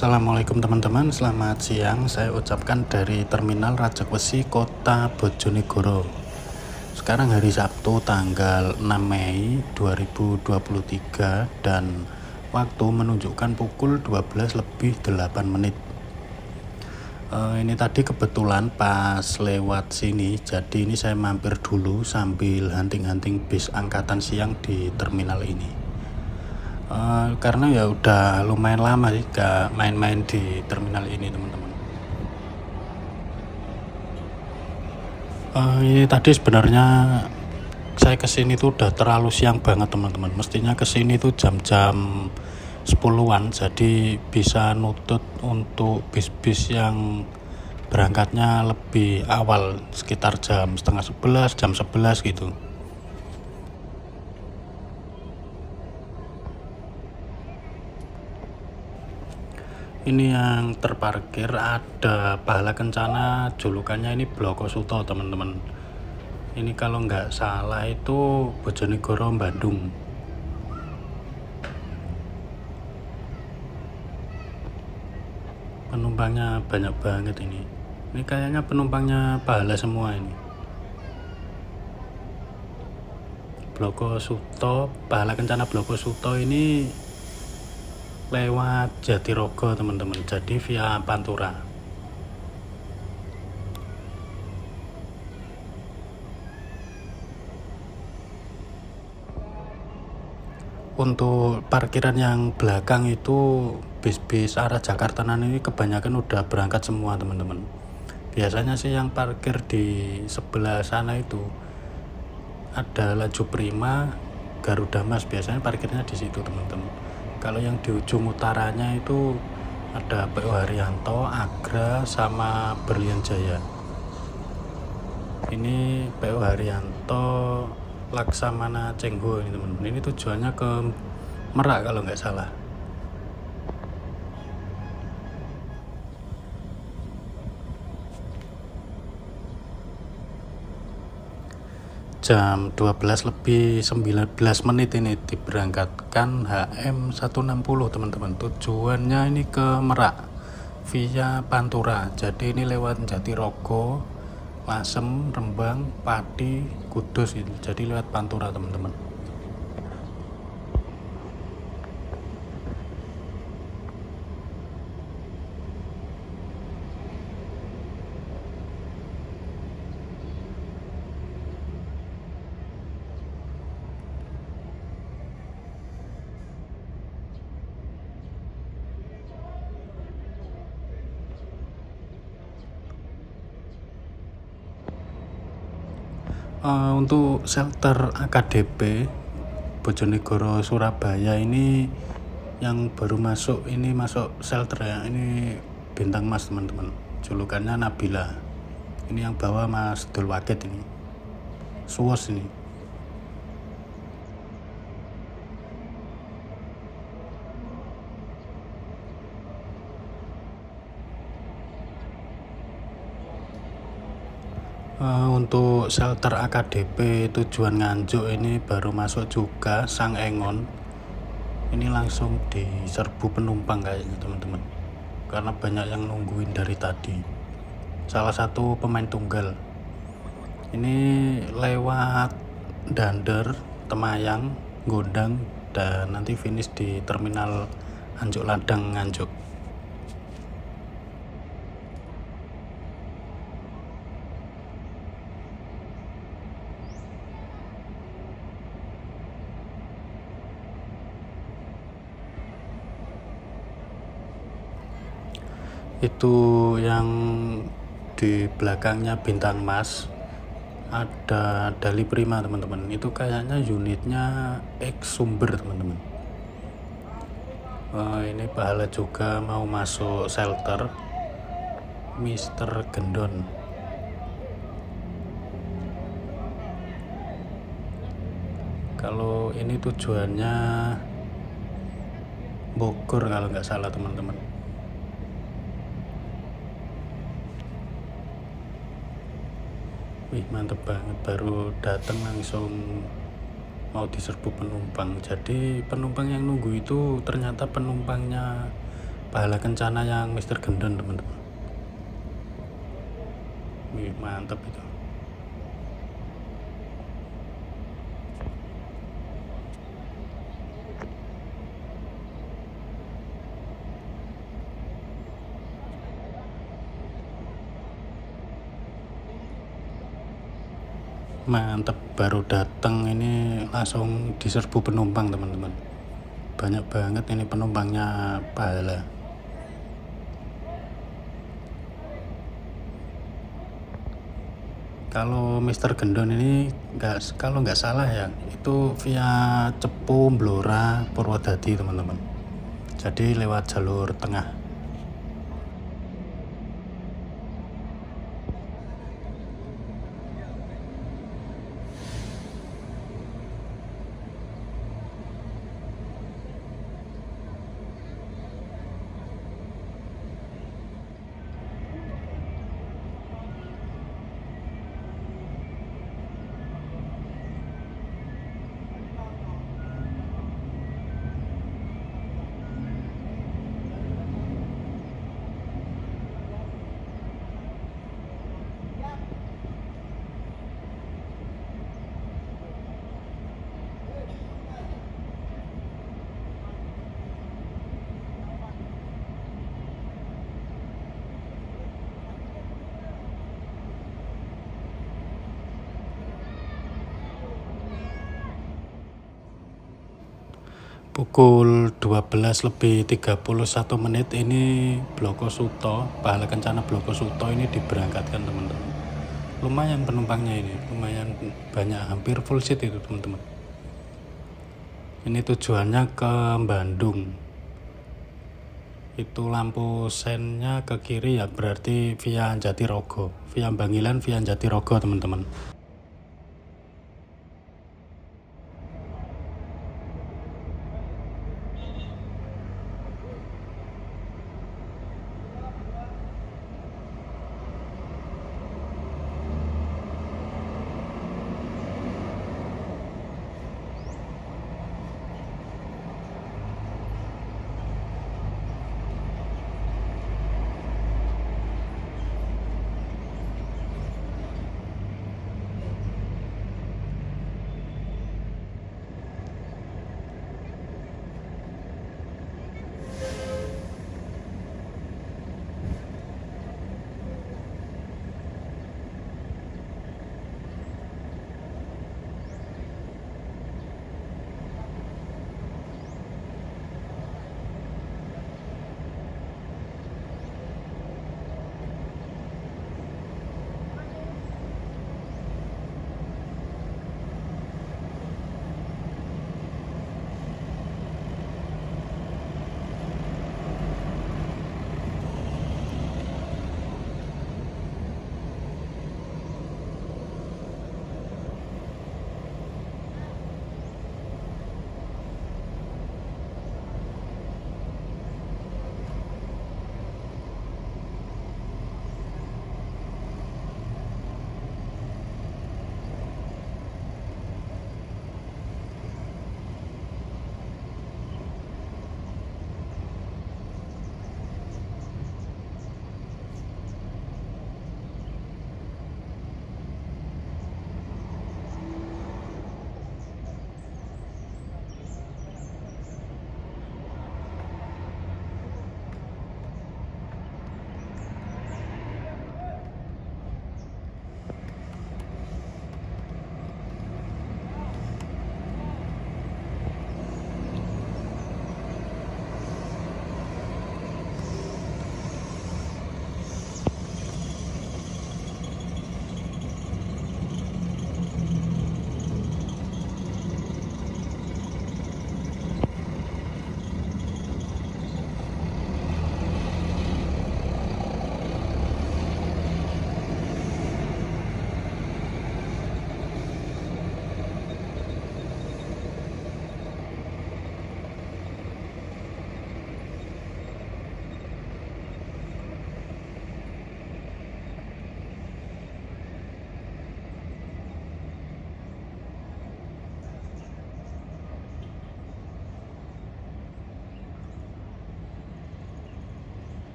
Assalamualaikum teman-teman, selamat siang. Saya ucapkan dari Terminal Rajegwesi, Kota Bojonegoro. Sekarang hari Sabtu tanggal 6 Mei 2023 dan waktu menunjukkan pukul 12:08. Ini tadi kebetulan pas lewat sini, jadi ini saya mampir dulu sambil hunting-hunting bis angkatan siang di terminal ini. Karena ya udah lumayan lama sih gak main-main di terminal ini teman-teman. Ini tadi sebenarnya saya kesini tuh udah terlalu siang banget teman-teman. Mestinya kesini tuh jam-jam 10-an, jadi bisa nutut untuk bis-bis yang berangkatnya lebih awal, sekitar jam setengah 11, jam 11 gitu. Ini yang terparkir ada Pahala Kencana, julukannya ini Bloko Suto teman-teman. Ini kalau nggak salah itu Bojonegoro Bandung. Penumpangnya banyak banget ini. Ini kayaknya penumpangnya Pahala semua ini. Bloko Suto, Pahala Kencana Bloko Suto ini lewat Jatirogo teman-teman, jadi via Pantura. Untuk parkiran yang belakang itu bis-bis arah Jakartaan ini kebanyakan udah berangkat semua teman-teman. Biasanya sih yang parkir di sebelah sana itu ada Laju Prima, Garuda Mas, biasanya parkirnya di situ teman-teman. Kalau yang di ujung utaranya itu ada PO Haryanto, Agra, sama Berlian Jaya. Ini PO Haryanto Laksamana Cengho ini teman-teman. Ini tujuannya ke Merak kalau nggak salah. Jam 12:19 ini diberangkatkan HM160 teman-teman. Tujuannya ini ke Merak via Pantura. Jadi ini lewat Jatirogo, Lasem, Rembang, Pati, Kudus itu. Jadi lewat Pantura teman-teman. Untuk shelter AKDP Bojonegoro Surabaya ini yang baru masuk, ini masuk shelter ya, ini Bintang Mas teman-teman, julukannya Nabila. Ini yang bawa Mas Dul Wakid ini, Suwos ini. Untuk shelter AKDP tujuan Nganjuk ini baru masuk juga Sang Engon. Ini langsung diserbu penumpang kayaknya teman-teman, karena banyak yang nungguin dari tadi. Salah satu pemain tunggal ini lewat Dander, Temayang, Gondang, dan nanti finish di terminal Anjuk Ladang Nganjuk. Itu yang di belakangnya Bintang Mas ada Dali Prima teman-teman. Itu kayaknya unitnya X Sumber teman-teman. Ini Pahala juga mau masuk shelter Mister Gendon. Kalau ini tujuannya Bogor kalau nggak salah teman-teman. Wih, mantep banget, baru datang langsung mau diserbu penumpang. Jadi penumpang yang nunggu itu ternyata penumpangnya Pahala Kencana yang Mr. Gendon teman-teman. Wih, mantap itu. Mantap, baru datang ini langsung diserbu penumpang teman-teman. Banyak banget ini penumpangnya Pahala. Kalau Mr. Gendon ini kalau nggak salah ya, itu via Cepu, Blora, Purwodadi teman-teman. Jadi lewat jalur tengah. Pukul 12:31 ini Bloko Suto, Pahala Kencana Bloko Suto ini diberangkatkan teman-teman. Lumayan penumpangnya ini, lumayan banyak, hampir full seat itu teman-teman. Ini tujuannya ke Bandung. Itu lampu sennya ke kiri ya, berarti via Jatirogo, via Bangilan via Jatirogo teman-teman.